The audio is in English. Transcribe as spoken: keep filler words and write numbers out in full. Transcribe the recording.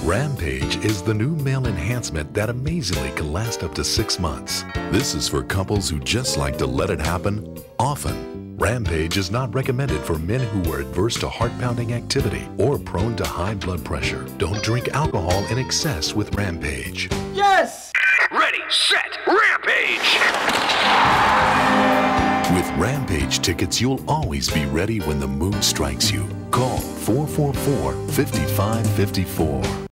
Rampage is the new male enhancement that amazingly can last up to six months. This is for couples who just like to let it happen often. Rampage is not recommended for men who are adverse to heart-pounding activity or prone to high blood pressure. Don't drink alcohol in excess with Rampage. Yes! Ready, set, Rampage! With Rampage tickets, you'll always be ready when the mood strikes you. Call four four four, five five five four.